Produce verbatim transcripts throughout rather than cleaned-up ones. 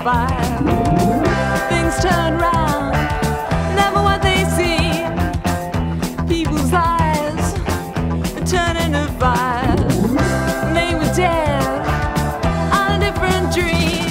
fire. Things turn round, never what they seem. People's eyes turn into fire. They were dead on a different dream.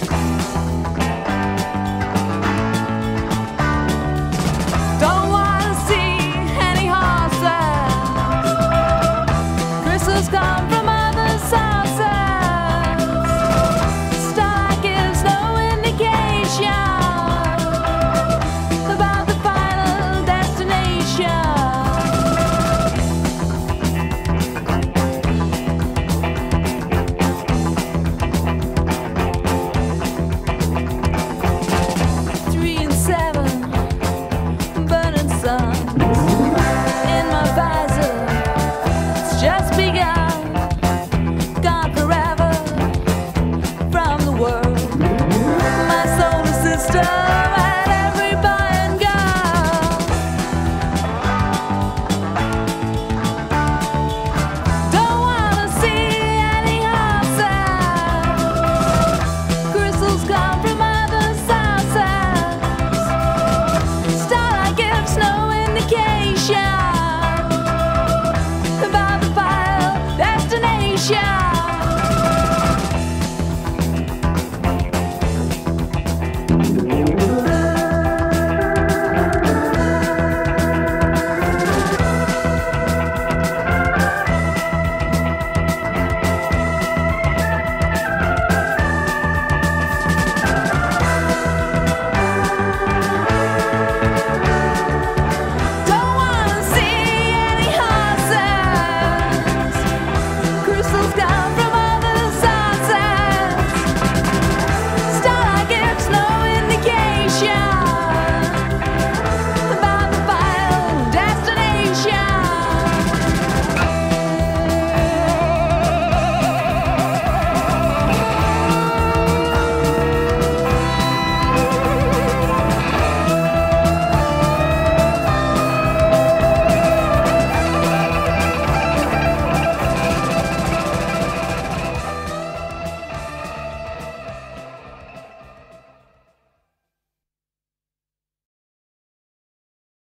Don't wanna see any horses. Crystals come from other sources. Star gives no indication about the final destination. Three and seven, burning suns in my visor. It's just begun, gone forever from the world. My solar system.